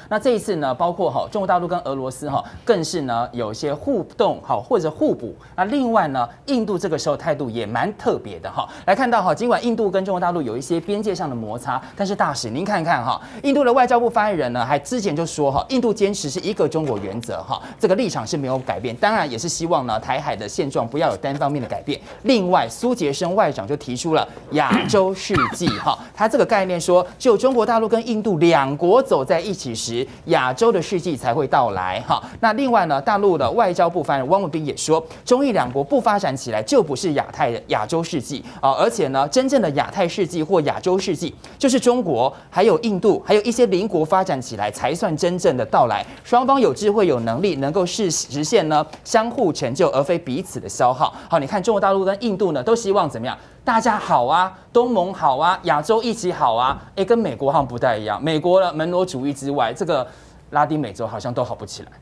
那这一次呢，包括中国大陆跟俄罗斯更是呢有一些互动或者互补。那另外呢，印度这个时候态度也蛮特别的来看到尽管印度跟中国大陆有一些边界上的摩擦，但是大使您看看印度的外交部发言人呢，还之前就说印度坚持是一个中国原则这个立场是没有改变，当然也是希望呢台海的现状不要有单方面的改变。另外，苏杰生外长就提出了亚洲世纪他这个概念说，只有中国大陆跟印度两国走在一起时，亚洲的世纪才会到来那另外呢，大陆的外交部发言人汪文斌也说，中印两国不发展起来就不是亚洲世纪而且呢，真正的亚太世纪或亚洲世纪，就是中国还有印度还有一些邻国发展起来才算真正的到来。双方有智慧有能力，能够实现呢相互成就，而非彼此的消耗。好，你看中国大陆跟印度呢，都希望怎么样？大家好啊，东盟好啊，亚洲一起好啊。跟美国好像不太一样，美国的门罗主义之外，这个拉丁美洲好像都好不起来。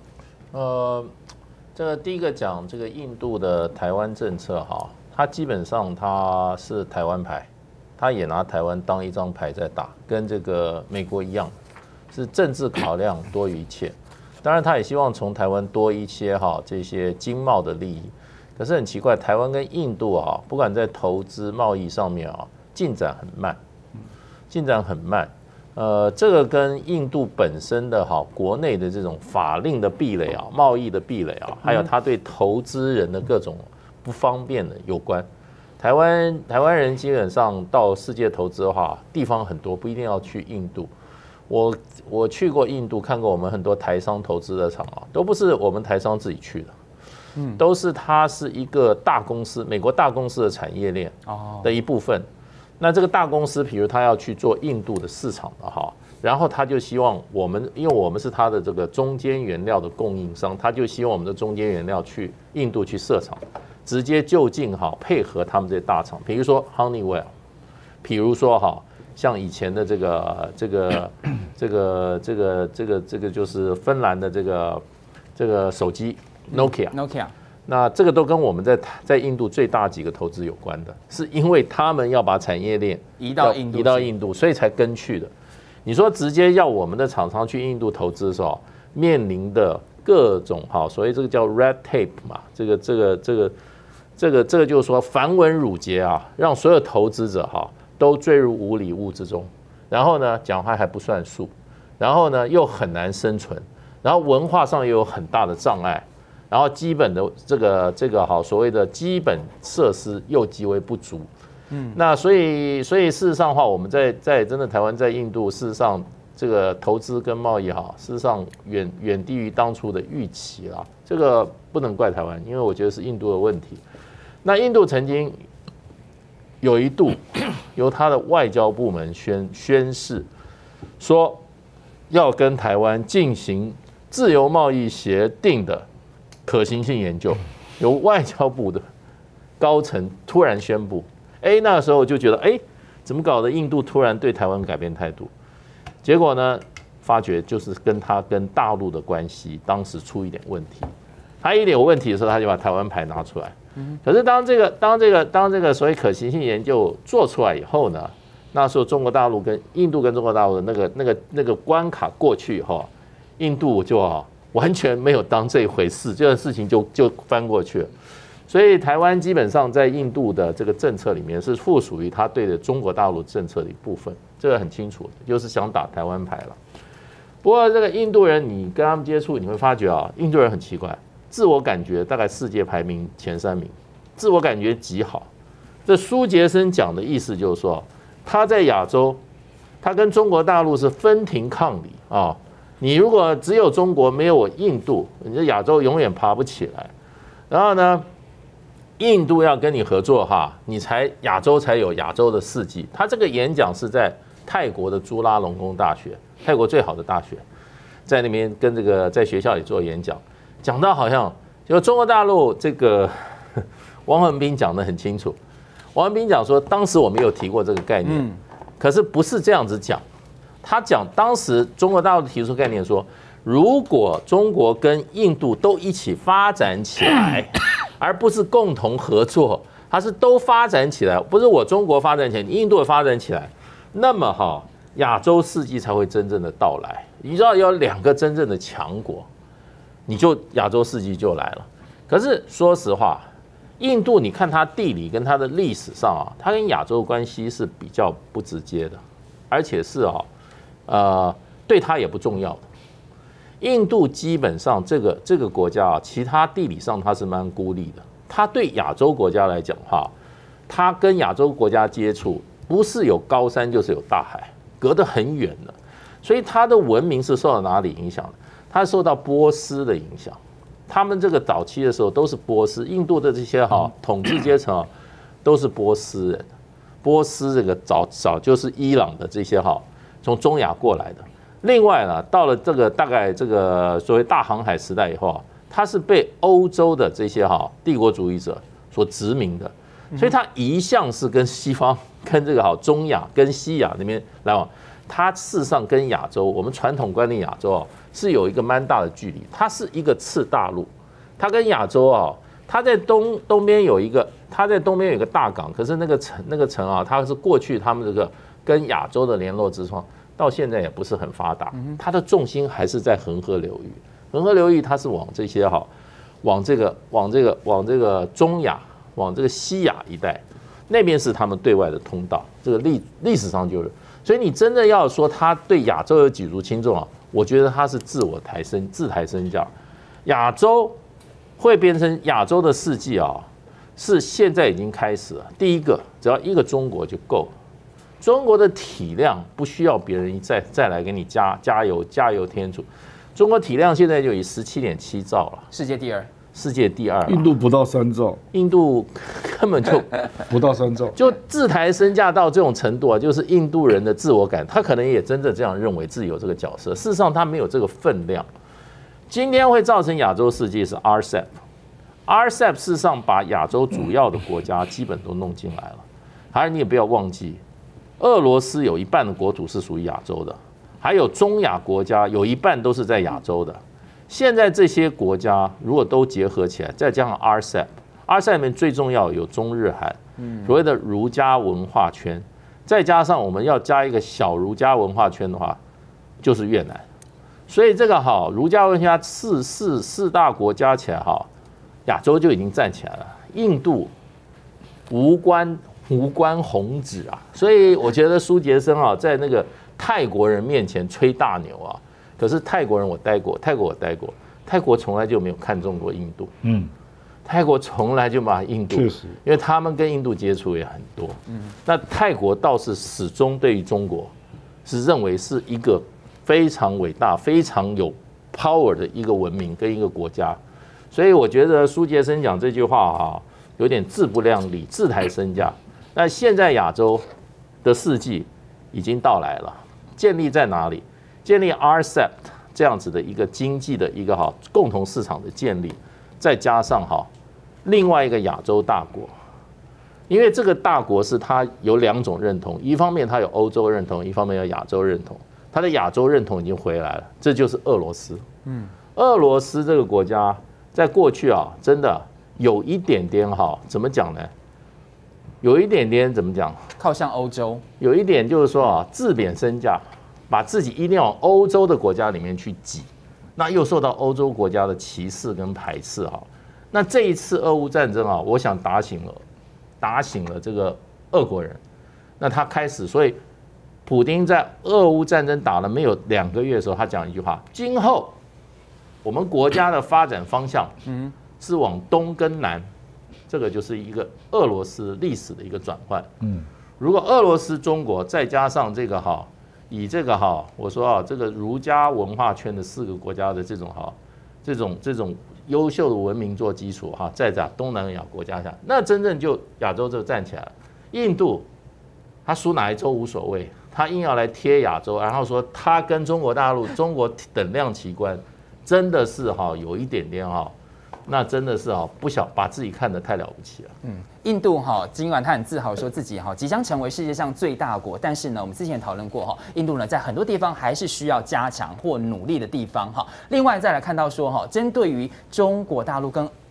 这个第一个讲这个印度的台湾政策它基本上它是台湾牌，它也拿台湾当一张牌在打，跟这个美国一样，是政治考量多于一切。当然，他也希望从台湾多一些这些经贸的利益。可是很奇怪，台湾跟印度不管在投资贸易上面进展很慢，进展很慢。这个跟印度本身的国内的这种法令的壁垒贸易的壁垒还有他对投资人的各种不方便的有关。台湾人基本上到世界投资的话，地方很多，不一定要去印度。我去过印度，看过我们很多台商投资的厂都不是我们台商自己去的。都是它是一个大公司，美国大公司的产业链的一部分。那这个大公司，比如他要去做印度的市场的然后他就希望我们，因为我们是他的这个中间原料的供应商，他就希望我们的中间原料去印度去设厂，直接就近配合他们这些大厂，比如说 Honeywell， 比如说像以前的这个就是芬兰的这个手机。Nokia， 那这个都跟我们在印度最大几个投资有关的，是因为他们要把产业链移到印度，所以才跟去的。你说直接要我们的厂商去印度投资的时候，面临的各种所谓这个叫 red tape 嘛，这个就是说繁文缛节让所有投资者都坠入无里雾之中，然后呢讲话还不算数，然后呢又很难生存，然后文化上又有很大的障碍。然后基本的这个所谓的基本设施又极为不足，那所以事实上的话，我们在真的台湾在印度，事实上这个投资跟贸易事实上远低于当初的预期啦。这个不能怪台湾，因为我觉得是印度的问题。那印度曾经有一度由他的外交部门宣誓说要跟台湾进行自由贸易协定的可行性研究，由外交部的高层突然宣布，那时候就觉得，怎么搞的？印度突然对台湾改变态度，结果呢，发觉就是跟大陆的关系当时出一点问题，他一点有问题的时候，他就把台湾牌拿出来。可是当这个所谓可行性研究做出来以后呢，那时候中国大陆跟印度跟中国大陆的那个关卡过去以后，印度就完全没有当这一回事，这个事情就翻过去了。所以台湾基本上在印度的这个政策里面是附属于他对的中国大陆政策的一部分，这个很清楚的，就是想打台湾牌了。不过这个印度人，你跟他们接触，你会发觉印度人很奇怪，自我感觉大概世界排名前3名，自我感觉极好。这苏杰生讲的意思就是说，他在亚洲，他跟中国大陆是分庭抗礼你如果只有中国没有我印度，你这亚洲永远爬不起来。然后呢，印度要跟你合作你亚洲才有亚洲的世纪。他这个演讲是在泰国的朱拉隆功大学，泰国最好的大学，在那边跟在学校里做演讲，讲到好像就中国大陆这个王文斌讲得很清楚。王文斌讲说，当时我没有提过这个概念，可是不是这样子讲。他讲，当时中国大陆提出概念说，如果中国跟印度都一起发展起来，而不是共同合作，它是都发展起来，不是我中国发展起来，印度发展起来，那么亚洲世纪才会真正的到来。你知道有2个真正的强国，你就亚洲世纪就来了。可是说实话，印度你看它地理跟它的历史上啊，它跟亚洲关系是比较不直接的，而且是对它也不重要的。印度基本上这个国家啊，其他地理上它是蛮孤立的。它对亚洲国家来讲哈，它跟亚洲国家接触，不是有高山就是有大海，隔得很远的。所以它的文明是受到哪里影响的？它受到波斯的影响。他们这个早期的时候都是波斯，印度的这些统治阶层都是波斯人。波斯这个早就是伊朗的这些从中亚过来的。另外呢，到了这个大概这个所谓大航海时代以后它是被欧洲的这些帝国主义者所殖民的，所以它一向是跟西方、跟这个中亚、跟西亚那边来往。它事实上跟亚洲，我们传统观念亚洲是有一个蛮大的距离，它是一个次大陆。它跟亚洲它在东边有一个，它在东边有一个大港，可是那个城它是过去他们这个跟亚洲的联络之窗。到现在也不是很发达，它的重心还是在恒河流域。恒河流域它是往这些往这个中亚，往这个西亚一带，那边是他们对外的通道。这个历史上就是，所以你真的要说他对亚洲有举足轻重我觉得他是自抬身价。亚洲会变成亚洲的世纪是现在已经开始了。第一个，只要一个中国就够了。中国的体量不需要别人再来给你加油添醋。中国体量现在就以17.7兆了， 世界第二。 印度不到3兆， 印度根本就不到3兆， 就自抬身价到这种程度就是印度人的自我感，他可能也真的这样认为自己有这个角色，事实上他没有这个分量。今天会造成亚洲世纪是 RCEP 事实上把亚洲主要的国家基本都弄进来了。还有你也不要忘记，俄罗斯有一半的国土是属于亚洲的，还有中亚国家有一半都是在亚洲的。现在这些国家如果都结合起来，再加上 RCEP 里面最重要有中日韩，所谓的儒家文化圈，再加上我们要加一个小儒家文化圈的话，就是越南。所以这个儒家文化四大国加起来亚洲就已经站起来了。印度无关宏旨所以我觉得苏杰生在那个泰国人面前吹大牛可是泰国人我待过，泰国从来就没有看中过印度，泰国从来就把印度， 确实， 因为他们跟印度接触也很多，那泰国倒是始终对于中国是认为是一个非常伟大、非常有 power 的一个文明跟一个国家，所以我觉得苏杰生讲这句话有点自不量力、自抬身价。那现在亚洲的世纪已经到来了，建立在哪里？建立 RCEP 这样子的一个经济的一个共同市场的建立，再加上另外一个亚洲大国，因为这个大国是它有2种认同，一方面它有欧洲认同，一方面有亚洲认同。它的亚洲认同已经回来了，这就是俄罗斯。俄罗斯这个国家在过去真的有一点点怎么讲呢？有一点点怎么讲？ 靠向欧洲， 有一点就是说自贬身价，把自己一定要往欧洲的国家里面去挤，那又受到欧洲国家的歧视跟排斥那这一次俄乌战争我想打醒了这个俄国人，那他开始，所以普丁在俄乌战争打了没有2个月的时候，他讲一句话：今后我们国家的发展方向是往东跟南。这个就是一个俄罗斯历史的一个转换。如果俄罗斯、中国再加上这个以这个我说这个儒家文化圈的4个国家的这种优秀的文明做基础再在东南亚国家下，那真正就亚洲就站起来了。印度他输哪一州无所谓，他硬要来贴亚洲，然后说他跟中国大陆、中国等量齐观，真的是有一点点那真的是不想把自己看得太了不起了。 印度尽管他很自豪说自己即将成为世界上最大国，但是呢，我们之前讨论过印度呢在很多地方还是需要加强或努力的地方另外再来看到说针对于中国大陆跟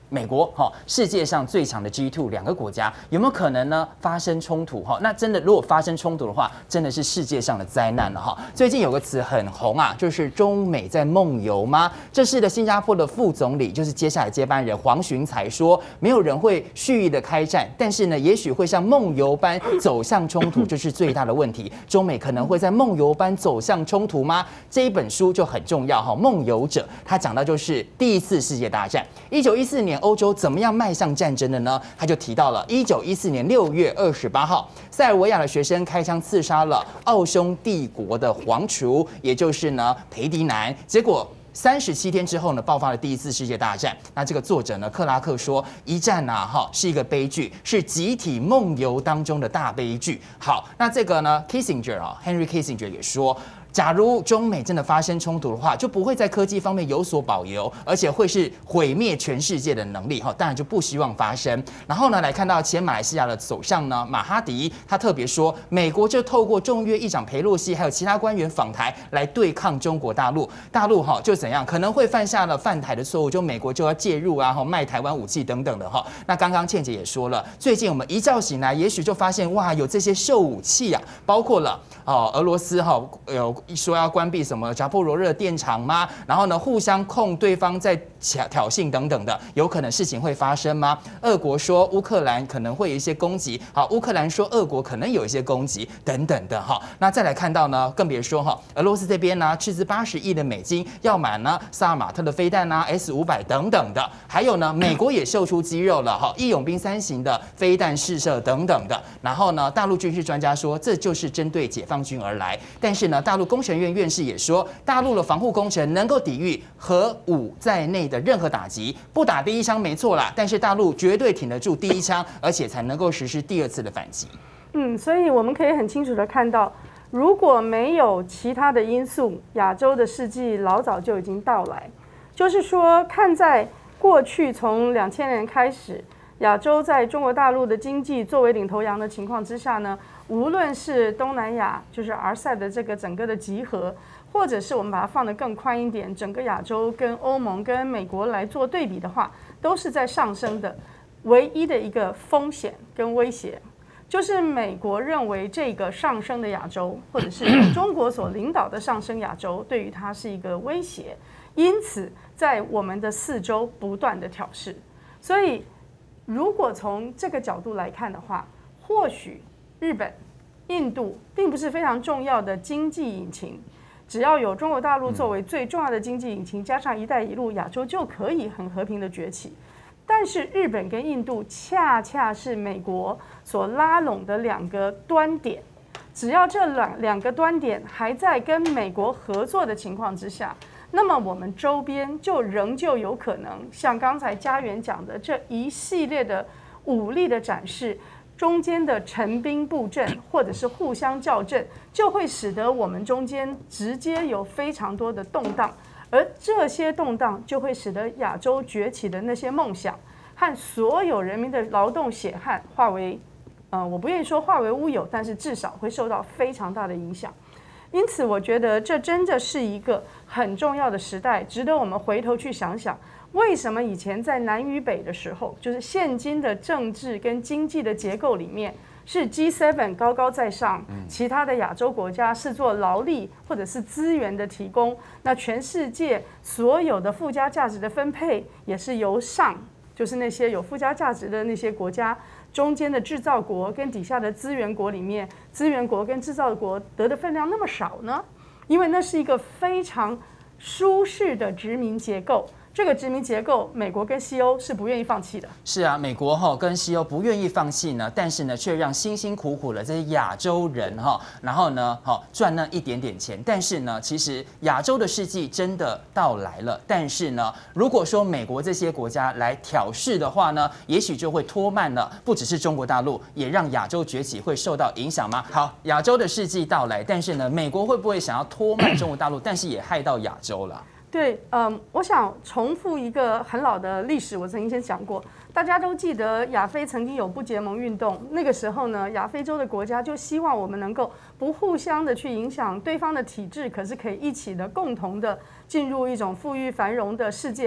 美国世界上最强的 G2 2个国家有没有可能呢发生冲突那真的如果发生冲突的话，真的是世界上的灾难了最近有个词很红啊，就是中美在梦游吗？这是的新加坡的副总理，就是接下来接班人黄循才说，没有人会蓄意的开战，但是呢，也许会像梦游般走向冲突，这是最大的问题。中美可能会在梦游般走向冲突吗？这一本书就很重要梦游者他讲到就是第一次世界大战，1914年欧洲怎么样迈向战争的呢？他就提到了1914年6月28号，塞尔维亚的学生开枪刺杀了奥匈帝国的皇储，也就是呢裴迪南，结果37天之后呢，爆发了第一次世界大战。那这个作者呢，克拉克说，一战是一个悲剧，是集体梦游当中的大悲剧。好，那这个呢 ，Henry Kissinger 也说，假如中美真的发生冲突的话，就不会在科技方面有所保留，而且会是毁灭全世界的能力当然就不希望发生。然后呢，来看到前马来西亚的首相呢马哈迪，他特别说，美国就透过众议院议长裴洛西还有其他官员访台来对抗中国大陆，就怎样可能会犯下了犯台的错误，就美国就要介入啊，卖台湾武器等等的那刚刚倩姐也说了，最近我们一觉醒来，也许就发现哇，有这些铀武器啊，包括了俄罗斯有说要关闭什么扎波罗热电厂吗？然后呢，互相控对方在挑衅等等的，有可能事情会发生吗？俄国说乌克兰可能会有一些攻击，乌克兰说俄国可能有一些攻击等等的那再来看到呢，更别说俄罗斯这边呢斥资80亿的美金要买呢萨尔马特的飞弹啊 S500等等的，还有呢美国也秀出肌肉了义勇兵3型的飞弹试射等等的。然后呢，大陆军事专家说这就是针对解放军而来，但是呢，大陆工程院院士也说，大陆的防护工程能够抵御核武在内的任何打击，不打第一枪没错啦，但是大陆绝对挺得住第一枪，而且才能够实施第2次的反击。 所以我们可以很清楚的看到，如果没有其他的因素，亚洲的世纪老早就已经到来。就是说，看在过去从2000年开始，亚洲在中国大陆的经济作为领头羊的情况之下呢，无论是东南亚，就是 RCEP 的这个整个的集合，或者是我们把它放得更宽一点，整个亚洲跟欧盟跟美国来做对比的话，都是在上升的。唯一的一个风险跟威胁，就是美国认为这个上升的亚洲，或者是中国所领导的上升亚洲，对于它是一个威胁，因此在我们的4周不断的挑事。所以如果从这个角度来看的话，或许日本、印度并不是非常重要的经济引擎，只要有中国大陆作为最重要的经济引擎，加上一带一路，亚洲就可以很和平的崛起。但是日本跟印度恰恰是美国所拉拢的2个端点，只要这两个端点还在跟美国合作的情况之下，那么我们周边就仍旧有可能像刚才嘉源讲的这一系列的武力的展示，中间的陈兵布阵或者是互相校正，就会使得我们中间直接有非常多的动荡。而这些动荡就会使得亚洲崛起的那些梦想和所有人民的劳动血汗化为，我不愿意说化为乌有，但是至少会受到非常大的影响。因此，我觉得这真的是一个很重要的时代，值得我们回头去想想，为什么以前在南与北的时候，就是现今的政治跟经济的结构里面，是 G7 高高在上，其他的亚洲国家是做劳力或者是资源的提供，那全世界所有的附加价值的分配也是由上，就是那些有附加价值的那些国家，中间的制造国跟底下的资源国里面，资源国跟制造国得的分量那么少呢？因为那是一个非常舒适的殖民结构。这个殖民结构，美国跟西欧是不愿意放弃的。 是啊，美国跟西欧不愿意放弃呢，但是呢，却让辛辛苦苦的这些亚洲人然后呢赚那一点点钱。但是呢，其实亚洲的世纪真的到来了。但是呢，如果说美国这些国家来挑事的话呢，也许就会拖慢了，不只是中国大陆，也让亚洲崛起会受到影响吗？好，亚洲的世纪到来，但是呢，美国会不会想要拖慢中国大陆，但是也害到亚洲了？ 对，我想重复一个很老的历史，我曾经先讲过，大家都记得亚非曾经有不结盟运动，那个时候呢，亚非洲的国家就希望我们能够不互相的去影响对方的体制，可是可以一起的共同的进入一种富裕繁荣的世界。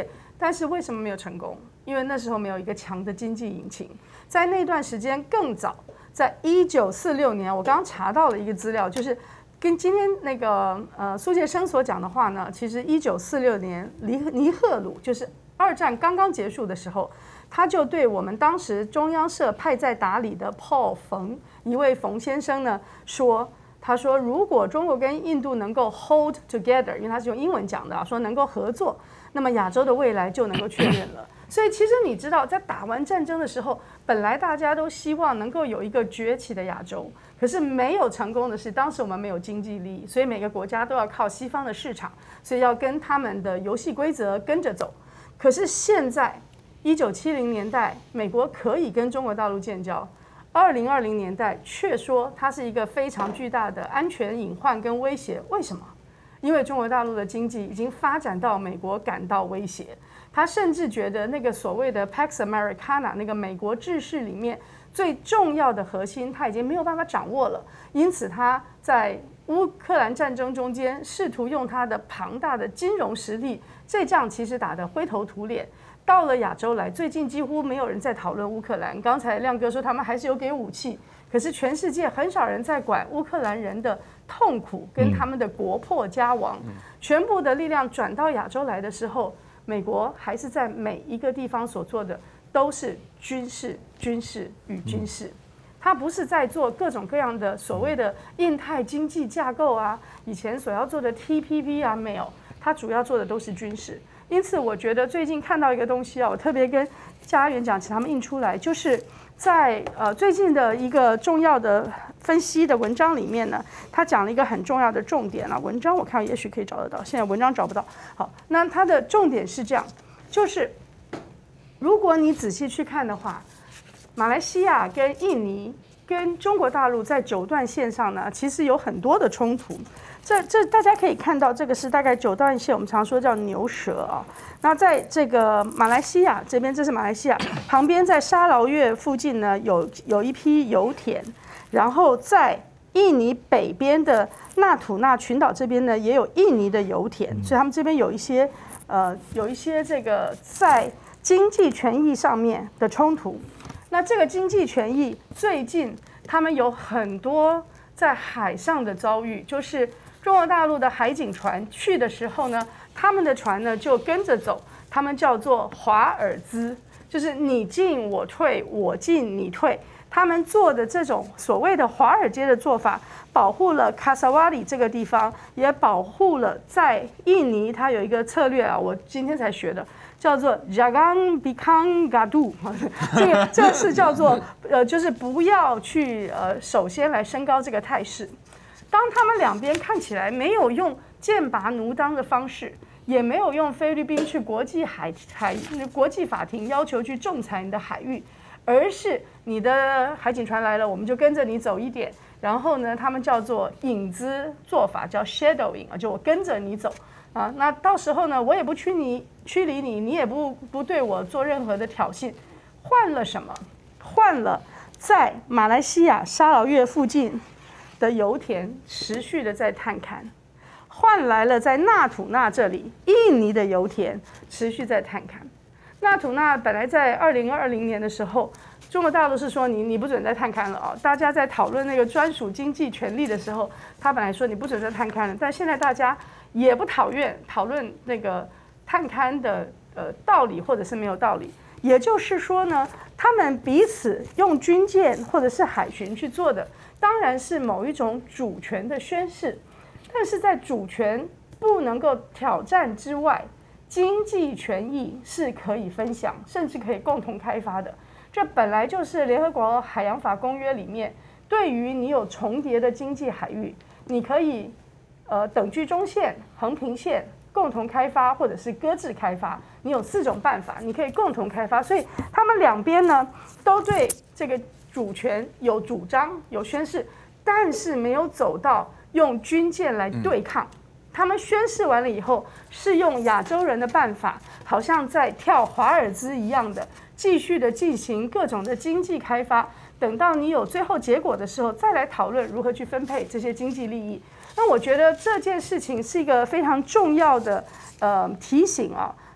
但是为什么没有成功？因为那时候没有一个强的经济引擎。在那段时间更早，在1946年，我刚刚查到了一个资料，就是跟今天那个苏杰生所讲的话呢，其实1946年尼赫鲁就是2战刚刚结束的时候，他就对我们当时中央社派在达里的 Paul 一位冯先生呢说。他说：“如果中国跟印度能够 hold together， 因为他是用英文讲的啊，说能够合作，那么亚洲的未来就能够确认了。所以其实你知道，在打完战争的时候，本来大家都希望能够有一个崛起的亚洲，可是没有成功的是，当时我们没有经济利益，所以每个国家都要靠西方的市场，所以要跟他们的游戏规则跟着走。可是现在，1970年代，美国可以跟中国大陆建交。2020年代却说它是一个非常巨大的安全隐患跟威胁，为什么？因为中国大陆的经济已经发展到美国感到威胁，他甚至觉得那个所谓的 Pax Americana 那个美国制式里面最重要的核心，他已经没有办法掌握了，因此他在乌克兰战争中间试图用他的庞大的金融实力，这仗其实打得灰头土脸。到了亚洲来，最近几乎没有人在讨论乌克兰。刚才亮哥说他们还是有给武器，可是全世界很少人在管乌克兰人的痛苦跟他们的国破家亡。全部的力量转到亚洲来的时候，美国还是在每一个地方所做的都是军事、军事与军事。他不是在做各种各样的所谓的印太经济架构啊，以前所要做的 TPP 啊，没有，他主要做的都是军事。因此，我觉得最近看到一个东西啊，我特别跟家园讲，请他们印出来，就是在最近的一个重要的分析的文章里面呢，他讲了一个很重要的重点啊。文章我看也许可以找得到，现在文章找不到。好，那它的重点是这样，就是如果你仔细去看的话，马来西亚跟印尼跟中国大陆在9段线上呢，其实有很多的冲突。这大家可以看到，这个是大概9段线，我们常说叫牛舌啊。那在这个马来西亚这边，这是马来西亚旁边，在沙劳越附近呢，有一批油田，然后在印尼北边的纳土纳群岛这边呢，也有印尼的油田，所以他们这边有一些这个在经济权益上面的冲突。那这个经济权益最近他们有很多在海上的遭遇，就是中国大陆的海警船去的时候呢，他们的船呢就跟着走，他们叫做华尔兹，就是你进我退，我进你退。他们做的这种所谓的华尔街的做法，保护了卡萨瓦里这个地方，也保护了在印尼，它有一个策略啊，我今天才学的，叫做 Jangan Bikang Gaduh， 这个是叫做就是不要去首先来升高这个态势。当他们两边看起来没有用剑拔弩张的方式，也没有用菲律宾去国际法庭要求去仲裁你的海域，而是你的海警船来了，我们就跟着你走一点。然后呢，他们叫做影子做法，叫 shadowing 啊，就我跟着你走啊。那到时候呢，我也不驱离你，你也不对我做任何的挑衅。换了什么？换了在马来西亚沙劳越附近的油田持续的在探勘，换来了在纳土纳这里印尼的油田持续在探勘。纳土纳本来在2020年的时候，中国大陆是说你不准再探勘了啊！大家在讨论那个专属经济权利的时候，他本来说你不准再探勘了，但现在大家也不讨论那个探勘的道理或者是没有道理。也就是说呢，他们彼此用军舰或者是海巡去做的，当然是某一种主权的宣示，但是在主权不能够挑战之外，经济权益是可以分享，甚至可以共同开发的。这本来就是联合国海洋法公约里面，对于你有重叠的经济海域，你可以等距中线、横平线共同开发，或者是搁置开发。你有4种办法，你可以共同开发。所以他们两边呢，都对这个主权有主张、有宣示，但是没有走到用军舰来对抗。他们宣誓完了以后，是用亚洲人的办法，好像在跳华尔兹一样的，继续的进行各种的经济开发。等到你有最后结果的时候，再来讨论如何去分配这些经济利益。那我觉得这件事情是一个非常重要的提醒啊。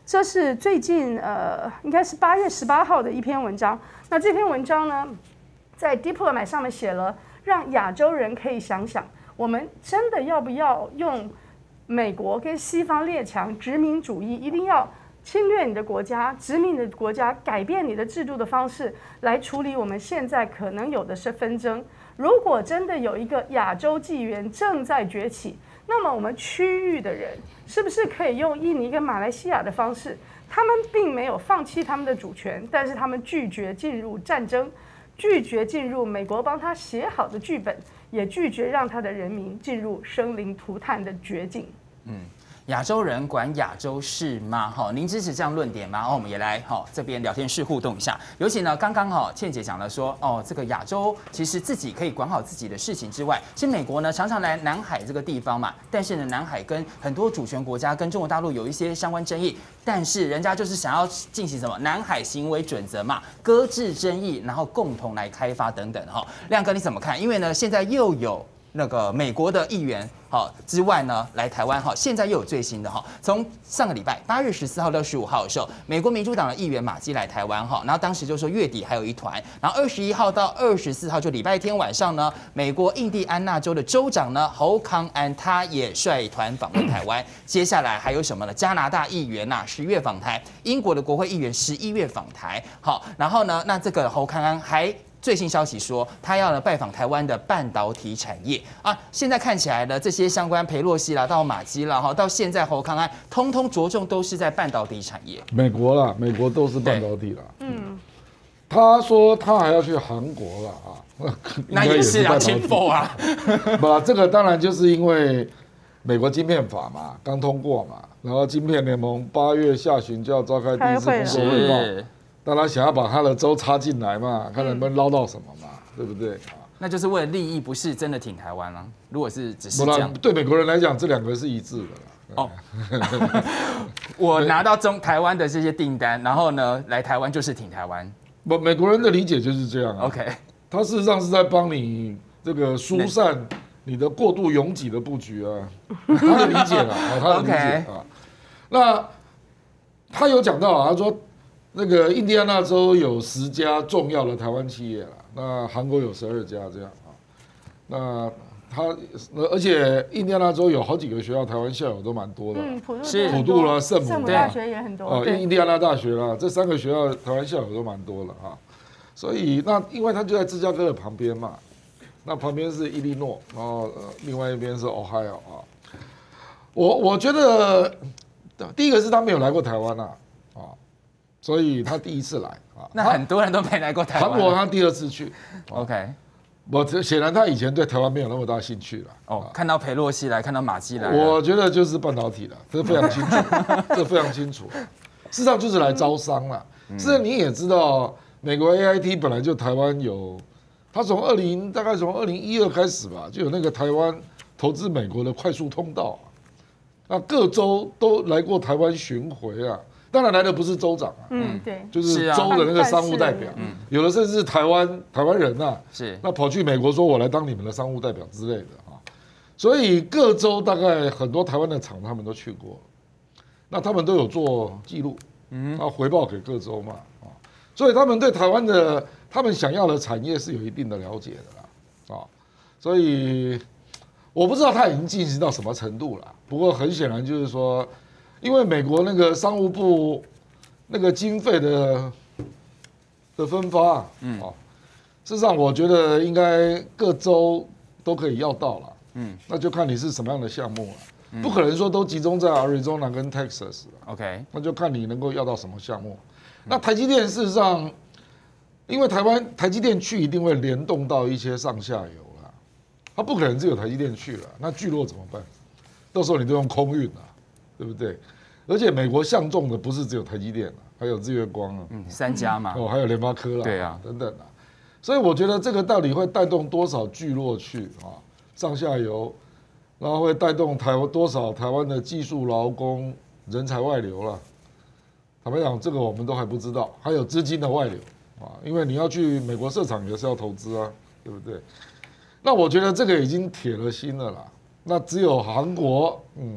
这是最近应该是8月18号的一篇文章。那这篇文章呢，在 Diplomat 上面写了，让亚洲人可以想想，我们真的要不要用美国跟西方列强殖民主义，一定要侵略你的国家、殖民你的国家、改变你的制度的方式来处理我们现在可能有的是纷争。如果真的有一个亚洲纪元正在崛起，那么我们区域的人是不是可以用印尼跟马来西亚的方式？他们并没有放弃他们的主权，但是他们拒绝进入战争，拒绝进入美国帮他写好的剧本，也拒绝让他的人民进入生灵涂炭的绝境。 亚洲人管亚洲事吗？您支持这样论点吗？我们也来这边聊天室互动一下。尤其呢，刚刚倩姐讲了说，这个亚洲其实自己可以管好自己的事情之外，其实美国呢常常来南海这个地方嘛，但是呢，南海跟很多主权国家跟中国大陆有一些相关争议，但是人家就是想要进行什么南海行为准则嘛，搁置争议，然后共同来开发等等亮哥你怎么看？因为呢，现在又有那个美国的议员之外呢，来台湾现在又有最新的从上个礼拜8月14号到15号的时候，美国民主党的议员马基来台湾然后当时就说月底还有一团，然后21号到24号就礼拜天晚上呢，美国印第安纳州的州长呢侯康安他也率团访问台湾，接下来还有什么呢？加拿大议员10月访台，英国的国会议员11月访台，然后呢，那这个侯康安还最新消息说，他要拜访台湾的半导体产业啊。现在看起来呢，这些相关裴洛西啦，到马基啦，到现在侯康安，通通着重都是在半导体产业。 美国啦，美国都是半导体啦。他说他还要去韩国了那也是啊，亲否啊？ 不，这个当然就是因为美国晶片法嘛，刚通过嘛，然后晶片联盟8月下旬就要召开第一次工作汇报。当然想要把他的州插进来嘛，看能不能捞到什么嘛，对不对？ 那就是为了利益，不是真的挺台湾啊。如果是只是这样， 对美国人来讲，这两个是一致的啦。我拿到台湾的这些订单，然后呢，来台湾就是挺台湾。 不，美国人的理解就是这样啊。 OK， 他事实上是在帮你这个疏散你的过度拥挤的布局啊，他的理解啦，他的理解啊。那他有讲到啊，他说。那个印第安纳州有10家重要的台湾企业了，那韩国有12家这样啊。那而且印第安纳州有好几个学校，台湾校友都蛮多的，普渡啦、圣母大学也很多， 印第安纳大学啦，这3个学校台湾校友都蛮多了啊。所以那因为它就在芝加哥的旁边嘛，那旁边是伊利诺，然后另外一边是 Ohio 啊。我觉得第一个是他没有来过台湾啊。所以他第一次来啊， 那很多人都没来过台湾。 韩国他第2次去 ，OK。 显然他以前对台湾没有那么大兴趣了。 看到裴洛西来，看到马基来， 我觉得就是半导体了，这非常清楚，这非常清楚。事实上就是来招商了。事实上你也知道，美国 AIT 本来就台湾有，他大概从2012开始吧，就有那个台湾投资美国的快速通道。那各州都来过台湾巡回啊。当然来的不是州长啊， 对， 就是州的那个商务代表，有的甚至是台湾人啊， 是那跑去美国说我来当你们的商务代表之类的啊，所以各州大概很多台湾的厂他们都去过，那他们都有做记录，那回报给各州嘛啊，所以他们对台湾的他们想要的产业是有一定的了解的啦啊，所以我不知道他已经进行到什么程度了，不过很显然就是说。因为美国那个商务部那个经费的分发事实上我觉得应该各州都可以要到了，那就看你是什么样的项目了，不可能说都集中在 Arizona 跟 Texas ，OK， 那就看你能够要到什么项目。那台积电事实上，因为台积电去一定会联动到一些上下游啦，它不可能只有台积电去了，那聚落怎么办？到时候你都用空运了。对不对？而且美国相中的不是只有台积电还有日月光 3家嘛， 还有联发科啦， 对啊， 等等所以我觉得这个到底会带动多少聚落去上下游，然后会带动多少台湾的技术劳工人才外流了。坦白讲，这个我们都还不知道，还有资金的外流因为你要去美国设厂也是要投资啊，对不对？那我觉得这个已经铁了心了啦。那只有韩国，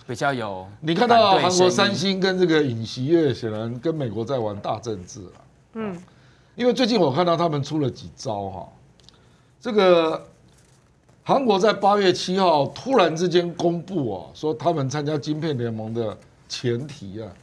比较有。 你看到韩国三星跟这个尹锡悦，显然跟美国在玩大政治了。因为最近我看到他们出了几招哈，这个韩国在8月7号突然之间公布哦，说他们参加晶片联盟的前提啊，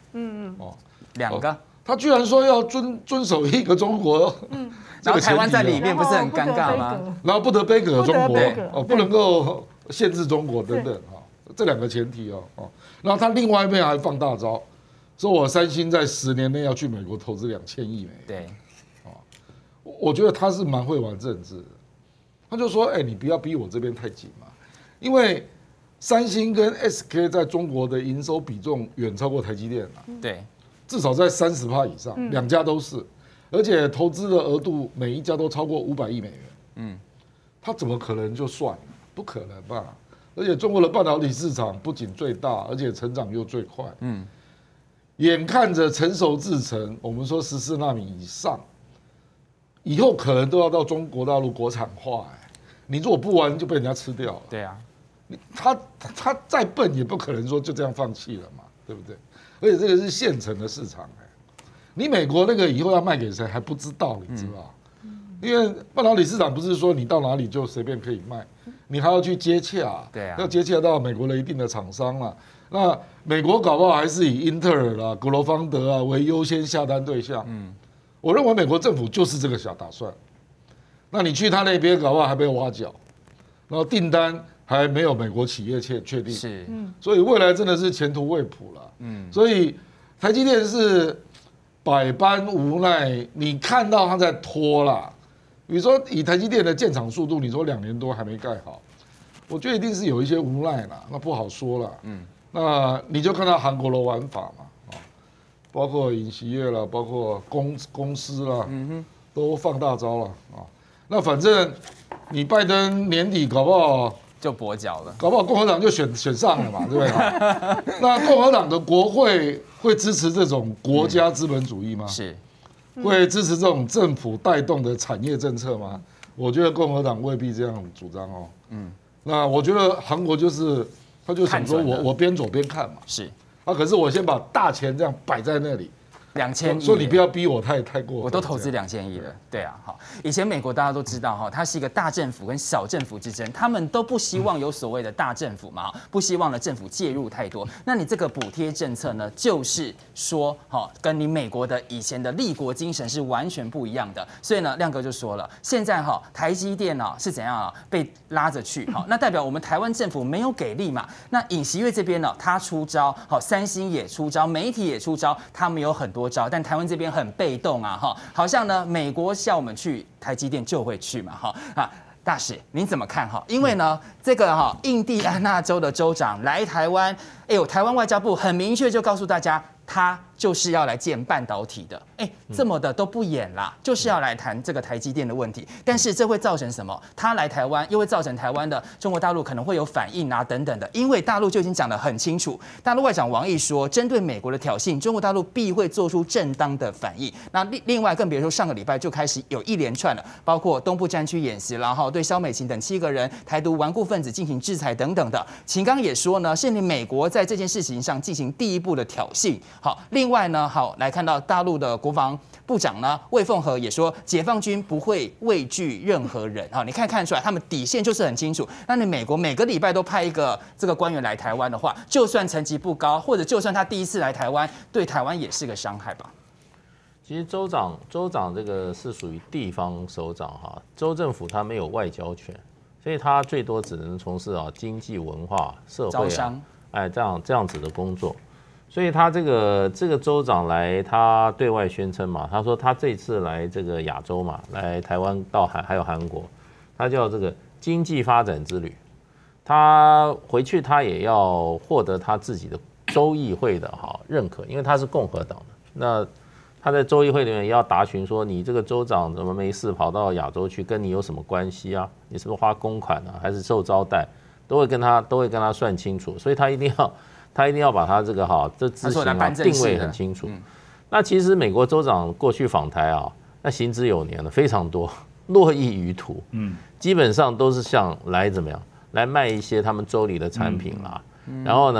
2个， 他居然说要遵守一个中国， 然后台湾在里面不是很尴尬吗？ 然后不得杯葛中国哦， 不能够限制中国等等哈，这2个前提哦，然后他另外一边还放大招，说我三星在10年内要去美国投资2000亿美元。 对。 我觉得他是蛮会玩政治的，他就说：“你不要逼我这边太紧嘛，因为三星跟 SK 在中国的营收比重远超过台积电对， 至少在30%以上，2家都是，而且投资的额度每一家都超过500亿美元。他怎么可能就算了？不可能吧？而且中国的半导体市场不仅最大，而且成长又最快。眼看着成熟制程，我们说14奈米以上。”以后可能都要到中国大陆国产化，你如果不玩就被人家吃掉了。 对啊， 他再笨也不可能说就这样放弃了嘛，对不对？而且这个是现成的市场，你美国那个以后要卖给谁还不知道，你知道？因为半导体市场不是说你到哪里就随便可以卖，你还要去接洽， 对啊， 要接洽到美国的一定的厂商啦。那美国搞不好还是以英特尔啦、格罗方德啊为优先下单对象。我认为美国政府就是这个小打算，那你去他那边搞不好还被挖角，然后订单还没有美国企业确定， 是， 所以未来真的是前途未卜了。所以台积电是百般无奈，你看到他在拖啦。比如说以台积电的建厂速度，你说2年多还没盖好，我觉得一定是有一些无奈啦，那不好说啦。那你就看到韩国的玩法嘛。包括尹锡悦啦，包括公司啦，都放大招了啊。那反正你拜登年底搞不好就跛脚了， 搞不好共和党就选上了嘛，对不对？那共和党的国会会支持这种国家资本主义吗？ 是， 会支持这种政府带动的产业政策吗？我觉得共和党未必这样主张哦。那我觉得韩国就是他就想说我边走边看嘛。 是。 可是我先把大钱这样摆在那里 ，2000亿， 说你不要逼我太过， 我都投资2000亿了，对啊，好，以前美国大家都知道哈，它是一个大政府跟小政府之争，他们都不希望有所谓的大政府嘛，不希望呢政府介入太多。那你这个补贴政策呢，就是说，跟你美国的以前的立国精神是完全不一样的。所以呢，亮哥就说了，现在台积电是怎样被拉着去，那代表我们台湾政府没有给力嘛。那尹锡悦这边呢，他出招，三星也出招，媒体也出招，他们有很多招，但台湾这边很被动啊，好像呢，美国叫我们去，台积电就会去嘛，大使您怎么看因为呢，这个印第安纳州的州长来台湾，台湾外交部很明确就告诉大家，他就是要来建半导体的，这么的都不演啦，就是要来谈这个台积电的问题。但是这会造成什么？他来台湾又会造成台湾的中国大陆可能会有反应啊等等的，因为大陆就已经讲得很清楚，大陆外长王毅说，针对美国的挑衅，中国大陆必会做出正当的反应。那另外更别说上个礼拜就开始有一连串了，包括东部战区演习，然后对萧美琴等7个人台独顽固分子进行制裁等等的。秦刚也说呢，是你美国在这件事情上进行第一步的挑衅。好，另外呢，来看到大陆的国防部长呢魏凤和也说，解放军不会畏惧任何人。你看出来，他们底线就是很清楚。那你美国每个礼拜都派一个这个官员来台湾的话，就算层级不高，或者就算他第一次来台湾，对台湾也是个伤害吧？ 其实州长这个是属于地方首长州政府他没有外交权，所以他最多只能从事经济、文化、社会招商， 这样子的工作。所以他这个州长来，他对外宣称嘛，他说他这次来这个亚洲嘛，来台湾到还有韩国，他叫这个经济发展之旅。他回去他也要获得他自己的州议会的认可，因为他是共和党的。那他在州议会里面也要答询说，你这个州长怎么没事跑到亚洲去，跟你有什么关系啊？你是不是花公款啊，还是受招待？都会跟他算清楚，所以他一定要把他这个这知行定位很清楚。那其实美国州长过去访台那行之有年了，非常多，络绎于途。基本上都是像来怎么样来卖一些他们州里的产品啦，然后呢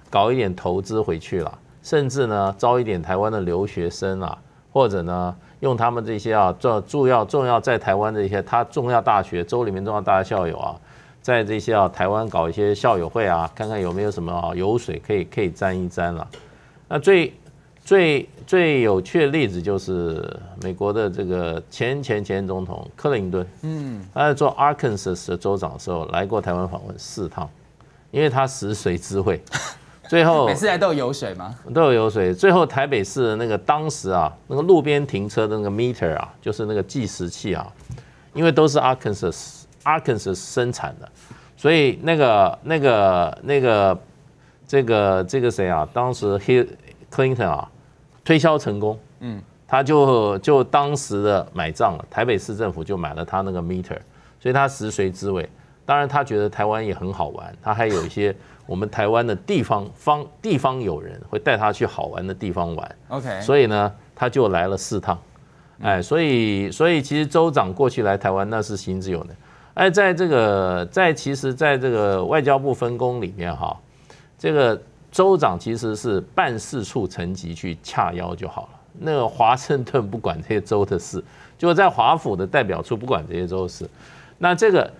搞一点投资回去了，甚至呢招一点台湾的留学生啊，或者呢用他们这些啊重要在台湾的一些他重要大学州里面重要大学校友啊，在这些啊台湾搞一些校友会啊，看看有没有什么啊油水可以沾一沾了。那最有趣的例子就是美国的这个前总统克林顿，他在做 Arkansas 的州长的时候来过台湾访问4趟，因为他食髓知味，最后每次来都有油水吗？ 都有油水。最后台北市的那个当时啊那个路边停车的那个 meter 啊，就是那个计时器啊，因为都是 Arkansas 生产的，所以这个谁啊，当时 Clinton 啊。推销成功，他就当时的买账了，台北市政府就买了他那个 meter， 所以他食髓知味。当然，他觉得台湾也很好玩，他还有一些我们台湾的地方友人会带他去好玩的地方玩。 OK， 所以呢，他就来了4趟，哎，所以其实州长过去来台湾那是行之有年。哎，其实在这个外交部分工里面哈，这个。州长其实是办事处层级去洽邀就好了，那个华盛顿不管这些州的事，就在华府的代表处不管这些州的事。那这个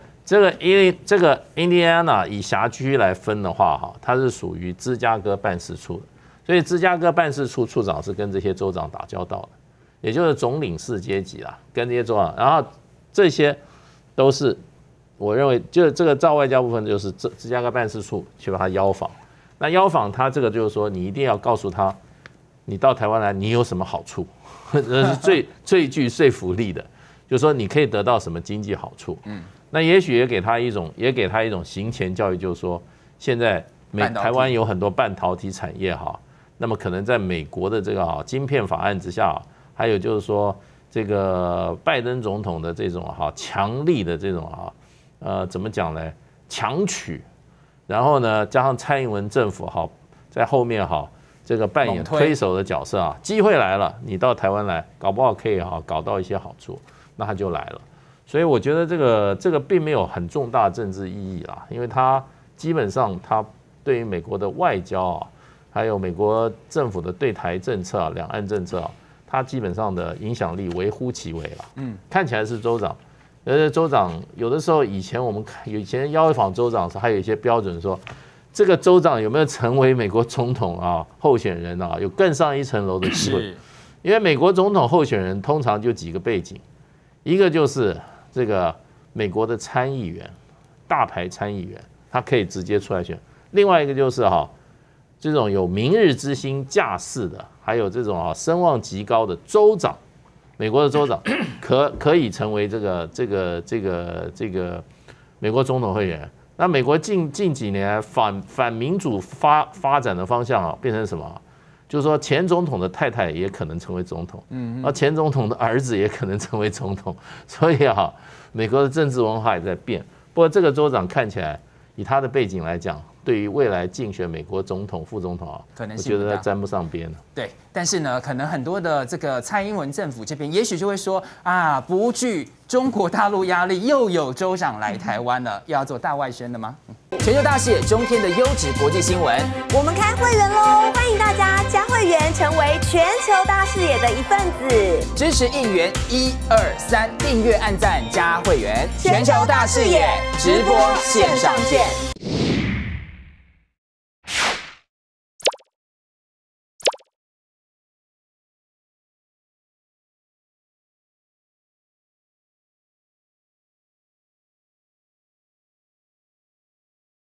Indiana 以辖区来分的话，哈，它是属于芝加哥办事处的，所以芝加哥办事处处长是跟这些州长打交道的，也就是总领事阶级啦，跟这些州长，然后这些都是我认为就这个照外交部分就是芝加哥办事处去把他邀访。那邀访他这个就是说，你一定要告诉他，你到台湾来你有什么好处，这是最具说服力的，就是说你可以得到什么经济好处。那也许也给他一种行前教育，就是说现在台湾有很多半导体产业哈，那么可能在美国的这个晶片法案之下，还有就是说这个拜登总统的这种强力的这种怎么讲呢，强取。然后呢，加上蔡英文政府在后面这个扮演推手的角色啊，机会来了，你到台湾来，搞不好可以搞到一些好处，那他就来了。所以我觉得这个并没有很重大政治意义啦，因为他基本上他对于美国的外交啊，还有美国政府的对台政策啊、两岸政策啊，他基本上的影响力微乎其微了。看起来是州长。州长有的时候，以前邀访州长的时候，还有一些标准说，这个州长有没有成为美国总统候选人有更上一层楼的机会。因为美国总统候选人通常就几个背景，一个就是这个美国的参议员，大牌参议员，他可以直接出来选；另外一个就是这种有明日之星架势的，还有这种声望极高的州长。美国的州长可以成为这个美国总统候选人。那美国近几年反民主发展的方向变成什么？就是说前总统的太太也可能成为总统，而前总统的儿子也可能成为总统。所以美国的政治文化也在变。不过这个州长看起来，以他的背景来讲，对于未来竞选美国总统、副总统可能我觉得他沾不上边了。 对，但是呢，可能很多的这个蔡英文政府这边，也许就会说不惧中国大陆压力，又有州长来台湾了，又要做大外宣了吗？全球大视野，中天的优质国际新闻， 我们开会员喽！欢迎大家加会员，成为全球大视野的一份子。 支持应援123，订阅、按赞、加会员，全球大视野直播线上见。